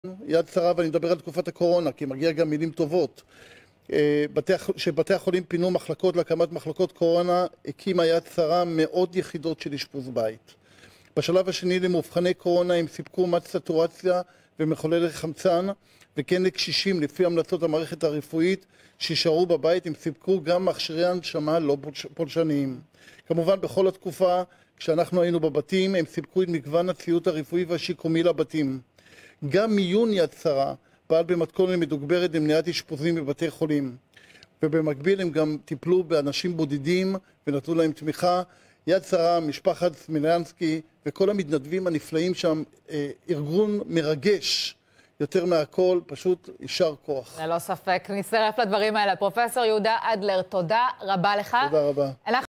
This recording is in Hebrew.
יד שרה, ואני מדבר על תקופת הקורונה, כי מגיע גם מילים טובות. שבתי החולים פינו מחלקות להקמת מחלקות קורונה, הקימה יד שרה מאות יחידות של אשפוז בית. בשלב השני למאובחני קורונה הם סיפקו מד סטורציה ומחוללי חמצן, וכן לקשישים לפי המלצות המערכת הרפואית שישארו בבית, הם סיפקו גם מכשירי הנשמה לא פולשניים. כמובן בכל התקופה כשאנחנו היינו בבתים הם סיפקו את מגוון הציוד הרפואי והשיקומי לבתים. גם מיון יד שרה פעל במתכונת מדוגברת למניעת אשפוזים בבתי חולים, ובמקביל הם גם טיפלו באנשים בודדים ונתנו להם תמיכה. יד שרה, משפחת סמילנסקי וכל המתנדבים הנפלאים שם, ארגון מרגש יותר מהכל, פשוט יישר כוח. ללא ספק, נצטרף לדברים האלה. פרופסור יהודה אדלר, תודה רבה לך. תודה רבה.